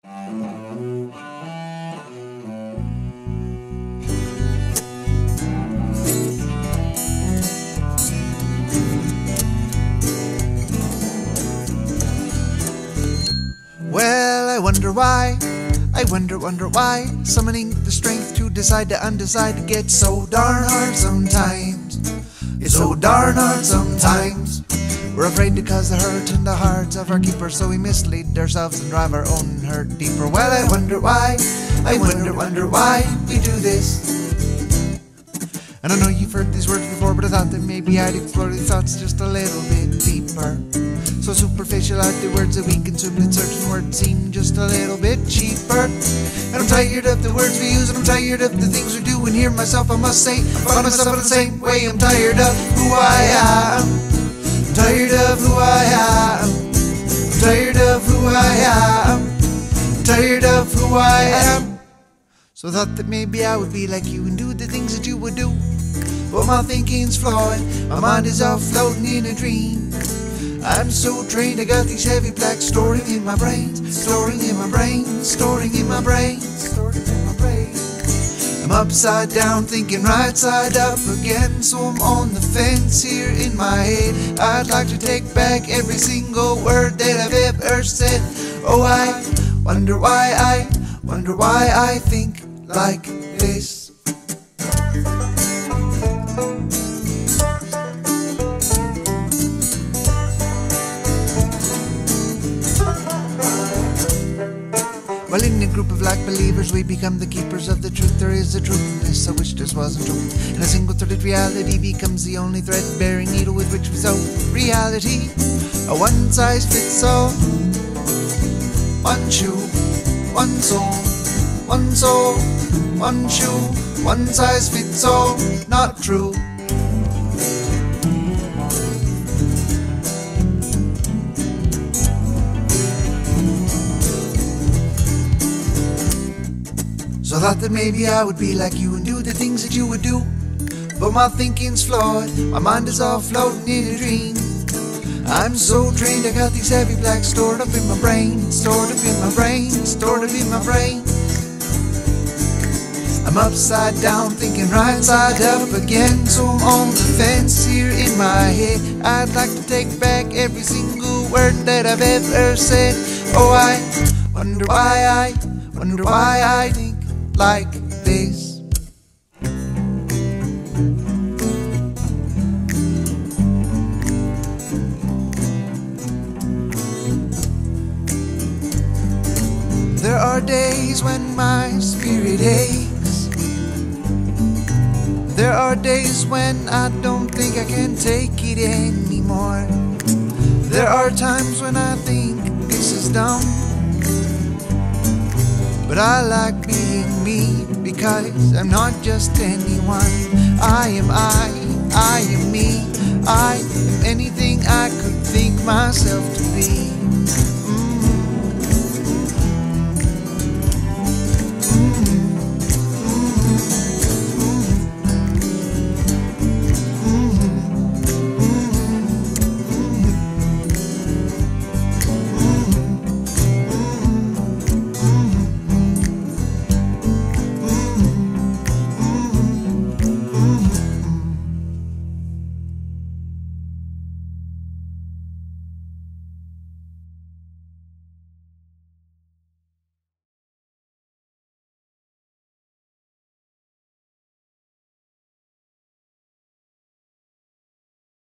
Well, I wonder why, I wonder why summoning the strength to decide to undecide gets so darn hard sometimes. It's so darn hard sometimes. We're afraid to cause the hurt in the hearts of our keepers, so we mislead ourselves and drive our own hurt deeper. Well, I wonder why, I wonder why we do this. And I know you've heard these words before, but I thought that maybe I'd explore these thoughts just a little bit deeper. So superficial are the words that we consume, and certain words seem just a little bit cheaper. And I'm tired of the words we use, and I'm tired of the things we do, and hear myself, I must say, I find myself in the same way. I'm tired of who I am, I'm tired of who I am, I'm tired of who I am, I'm tired of who I am. So I thought that maybe I would be like you and do the things that you would do, but my thinking's flawed, my mind is off floating in a dream. I'm so trained, I got these heavy blacks storing in my brain, storing in my brain, storing in my brain, storing in my brain. I'm upside down, thinking right side up again, so I'm on the fence here in my head. I'd like to take back every single word that I've ever said. Oh, I wonder why I think like this. Well, in a group of like believers, we become the keepers of the truth. There is a truth in this, I wish this wasn't true. And a single-threaded reality becomes the only thread-bearing needle with which we sew reality. A one-size-fits-all, one shoe, one soul, one soul, one shoe, one-size-fits-all, not true. So I thought that maybe I would be like you and do the things that you would do, but my thinking's flawed, my mind is all floating in a dream. I'm so trained, I got these heavy blacks stored up in my brain, stored up in my brain, stored up in my brain. I'm upside down, thinking right side up again, so I'm on the fence here in my head. I'd like to take back every single word that I've ever said. Oh, I wonder why I think like this. There are days when my spirit aches. There are days when I don't think I can take it anymore. There are times when I think this is dumb, but I like being me, because I'm not just anyone. I am me, I am anything I could think myself to be.